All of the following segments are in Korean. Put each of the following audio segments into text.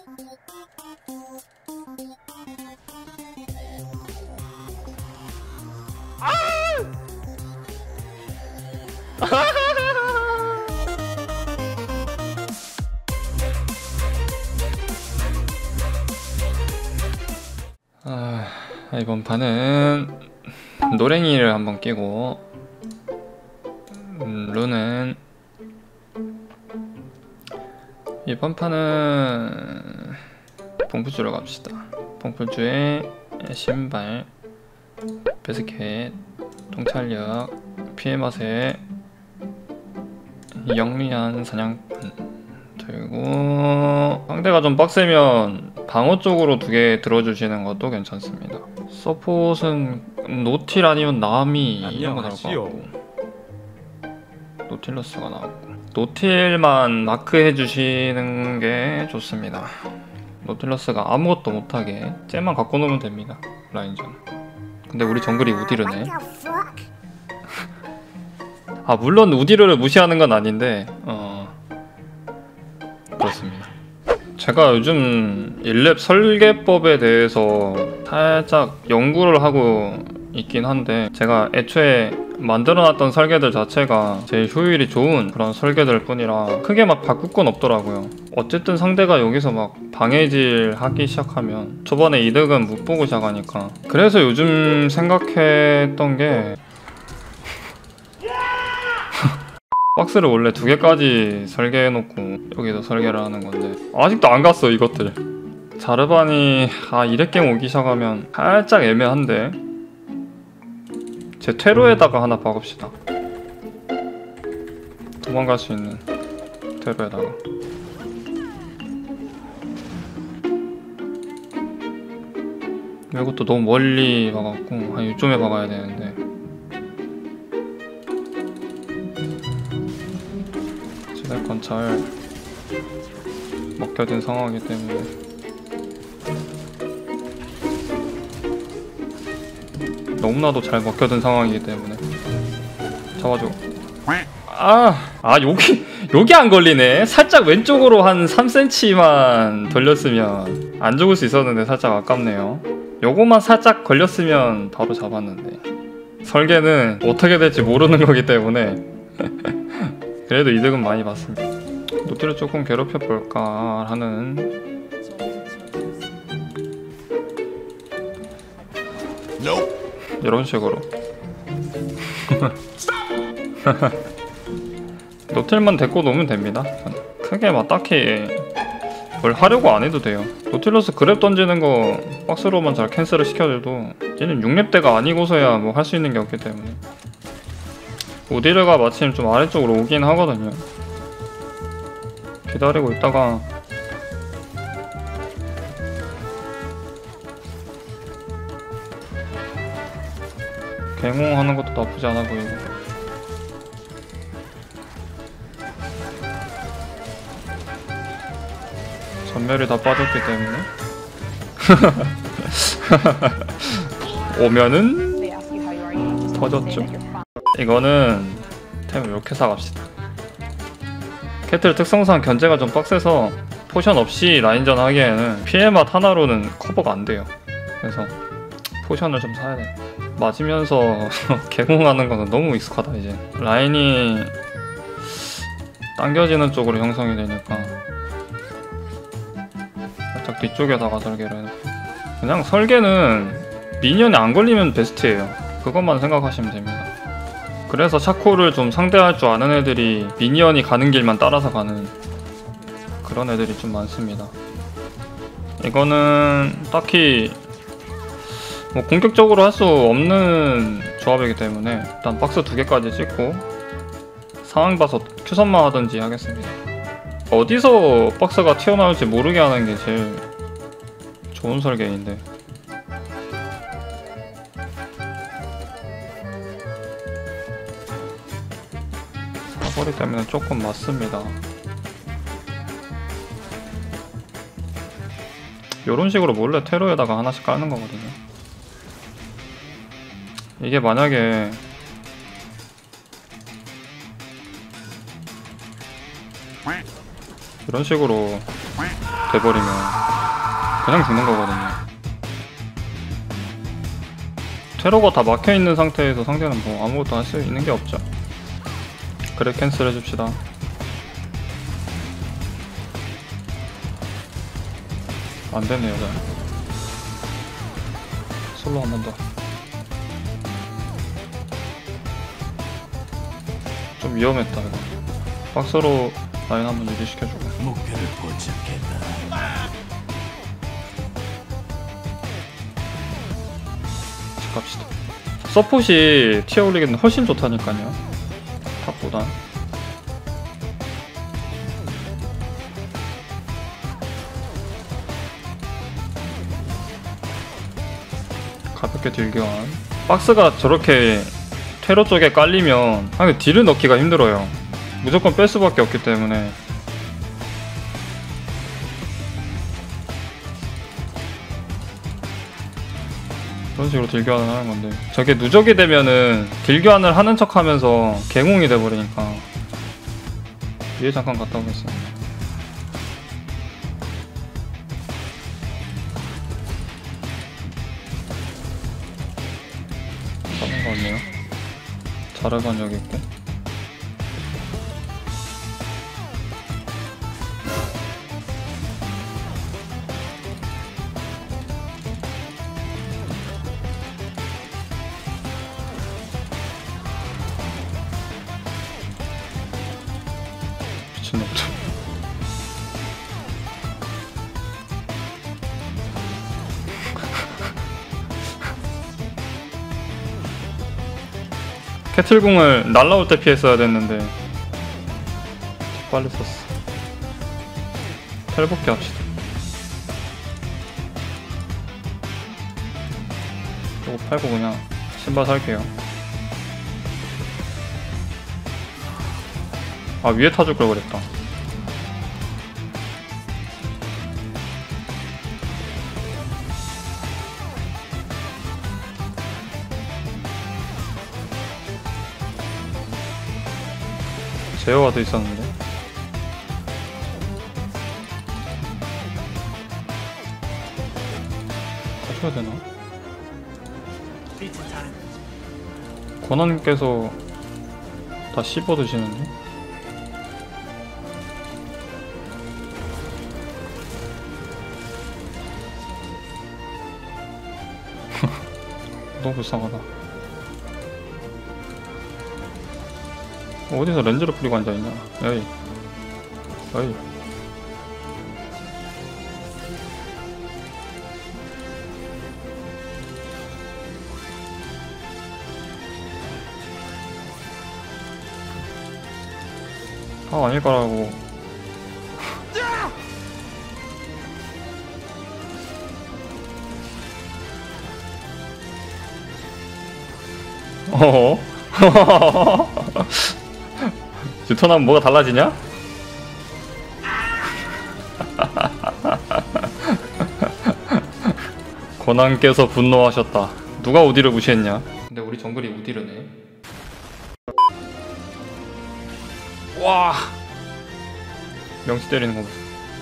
이번 판은 노랭이를 한번 끼고 룬은 이번 판은 봉풀주로 갑시다. 봉풀주에 신발, 베스켓, 통찰력, 피해맛에 영리한 사냥꾼 들고, 상대가 좀 빡세면 방어 쪽으로 2개 들어주시는 것도 괜찮습니다. 서폿은 노틸 아니면 나미 이런 거 나올 것 같고, 노틸러스가 나왔고, 노틸만 마크 해주시는 게 좋습니다. 노틸러스가 아무것도 못하게 쟤만 갖고 놓으면 됩니다. 라인전. 근데 우리 정글이 우디르네. 물론 우디르를 무시하는 건 아닌데 그렇습니다. 제가 요즘 1렙 설계법에 대해서 살짝 연구를 하고 있긴 한데, 제가 애초에 만들어놨던 설계들 자체가 제일 효율이 좋은 그런 설계들 뿐이라 크게 막 바꿀 건 없더라고요. 어쨌든 상대가 여기서 막 방해질 하기 시작하면 초반에 이득은 못 보고 시작하니까. 그래서 요즘 생각했던 게 박스를 원래 2개까지 설계해놓고 여기서 설계를 하는 건데, 아직도 안 갔어 이것들. 자르반이 2렙갱 오기 시작하면 살짝 애매한데, 제 퇴로에다가 하나 박읍시다. 도망갈 수 있는 퇴로에다가. 이것도 너무 멀리 박았고 한 이쯤에 박아야 되는데, 지네건 잘 먹혀진 상황이기 때문에 너무나도 잘 먹혀든 상황이기 때문에 잡아줘. 여기 안 걸리네. 살짝 왼쪽으로 한 3cm만 돌렸으면 안 죽을 수 있었는데 살짝 아깝네요. 요거만 살짝 걸렸으면 바로 잡았는데, 설계는 어떻게 될지 모르는 거기 때문에 그래도 이득은 많이 봤습니다. 노틸을 조금 괴롭혀 볼까 하는. 이런 식으로 노틸만 데리고 놓으면 됩니다. 크게 막 딱히 뭘 하려고 안 해도 돼요. 노틸러스 그랩 던지는 거 박스로만 잘 캔슬을 시켜줘도 얘는 6렙대가 아니고서야 뭐 할 수 있는 게 없기 때문에. 우디르가 마침 좀 아래쪽으로 오긴 하거든요. 기다리고 있다가 갱홍하는 것도 나쁘지 않아 보이고. 전멸이 다 빠졌기 때문에 오면은 터졌죠. 이거는 템을 이렇게 사갑시다. 캐틀 특성상 견제가 좀 빡세서 포션 없이 라인전 하기에는 피해맛 하나로는 커버가 안 돼요. 그래서 포션을 좀 사야 돼. 맞으면서 개공하는 거는 너무 익숙하다. 이제 라인이 당겨지는 쪽으로 형성이 되니까 살짝 뒤쪽에다가 설계를 해놓고. 그냥 설계는 미니언이 안 걸리면 베스트예요. 그것만 생각하시면 됩니다. 그래서 샤코를 좀 상대할 줄 아는 애들이 미니언이 가는 길만 따라서 가는 그런 애들이 좀 많습니다. 이거는 딱히 뭐 공격적으로 할 수 없는 조합이기 때문에 일단 박스 2개까지 찍고 상황 봐서 큐선만 하든지 하겠습니다. 어디서 박스가 튀어나올지 모르게 하는 게 제일 좋은 설계인데, 사거리 때문에 조금 맞습니다. 요런 식으로 몰래 테러에다가 하나씩 까는 거거든요. 이게 만약에 이런 식으로 돼버리면 그냥 죽는 거거든요. 퇴로가 다 막혀있는 상태에서 상대는 뭐 아무것도 할 수 있는 게 없죠. 그래, 캔슬 해줍시다. 안되네요. 잘 솔로 한 번 더. 좀 위험했다 이거. 박스로 라인 한번 유지시켜주고. 목표를 포착했다. 집 갑시다. 서폿이 티어 올리기는 훨씬 좋다니까요, 탑보단. 가볍게 딜교환. 박스가 저렇게 퇴로 쪽에 깔리면 근데 딜을 넣기가 힘들어요. 무조건 뺄 수밖에 없기 때문에. 그런 식으로 딜교환을 하는 건데, 저게 누적이 되면은 딜교환을 하는 척 하면서 갱웅이 돼버리니까. 위에 잠깐 갔다 오겠습니다. 잡은 거 같네요. 자르반 여기 있고. 미친놈들. 캐틀궁을 날라올 때 피했어야 됐는데 빨리 썼어. 텔복기 합시다. 이거 팔고 그냥 신발 살게요. 아, 위에 타줄 걸 그랬다. 제어가 돼 있었는데. 가져야 되나? 권한님께서 다 씹어 드시는데? 너무 불쌍하다. 어디서 렌즈를 뿌리고 앉아있냐? 에이, 에이. 아, 아닐 거라고. 어허? 유턴하면 뭐가 달라지냐? 권한께서 분노하셨다. 누가 우디를 무시했냐? 근데 우리 정글이 우디르네. 와, 명치 때리는 거 봐.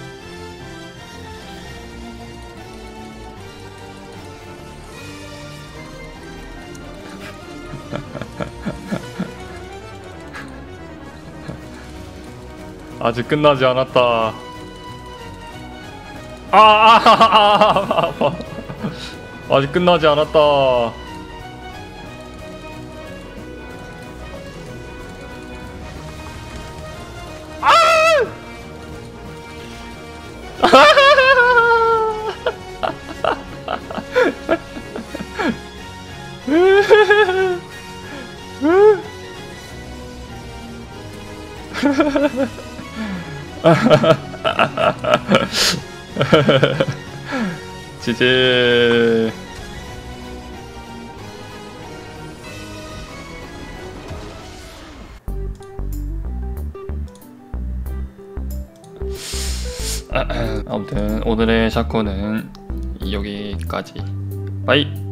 아직 끝나지 않았다. 아파. 아직 끝나지 않았다. 지지. 아무튼 오늘의 샷건은 여기까지. 바이.